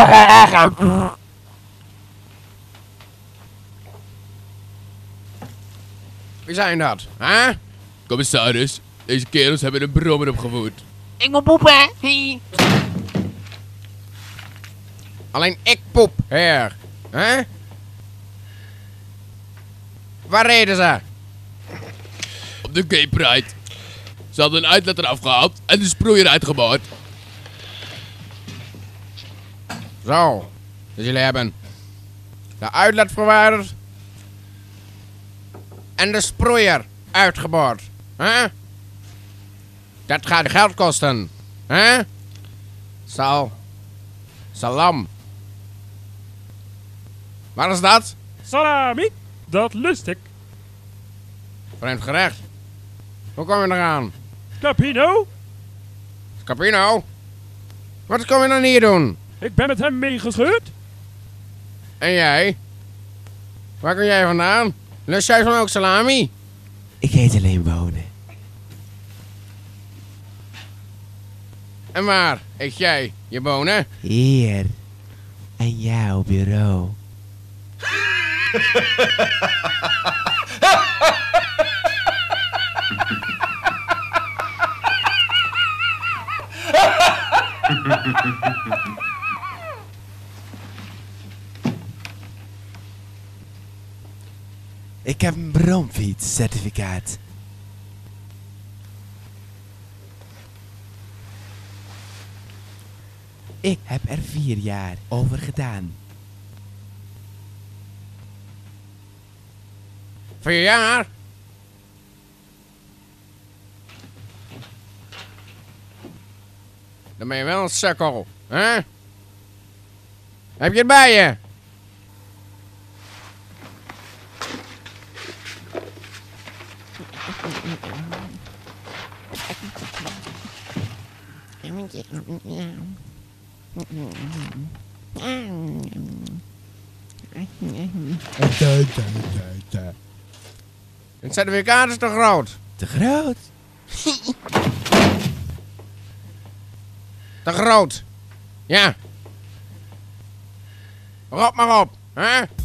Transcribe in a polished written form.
Wie zijn dat, hè? Commissaris, deze kerels hebben een brommer opgevoerd. Ik moet poepen. Alleen ik poep, heer. Hè? Waar reden ze? Op de Gay Pride. Ze hadden een uitlater afgehaald en de sproeier uitgeboord. Zo. Dus jullie hebben de uitlaat verwijderd en de sproeier uitgeboord. Hè? Dat gaat geld kosten. Hè? Salam. Wat is dat? Salami, dat lust ik. Vreemd gerecht. Hoe kom je eraan? Capino, Capino? Wat kom je dan hier doen? ik ben met hem meegescheurd. En jij? Waar kom jij vandaan? Lust jij van ook salami? Ik eet alleen bonen. En waar eet jij je bonen? Hier. Aan jouw bureau. Ik heb een bromfietscertificaat. Ik heb er 4 jaar over gedaan. 4 jaar? Dan ben je wel een sukkel, hè? Heb je het bij je? Het certificaat is te groot. Te groot? Te groot. Ja. Rot maar op, hè?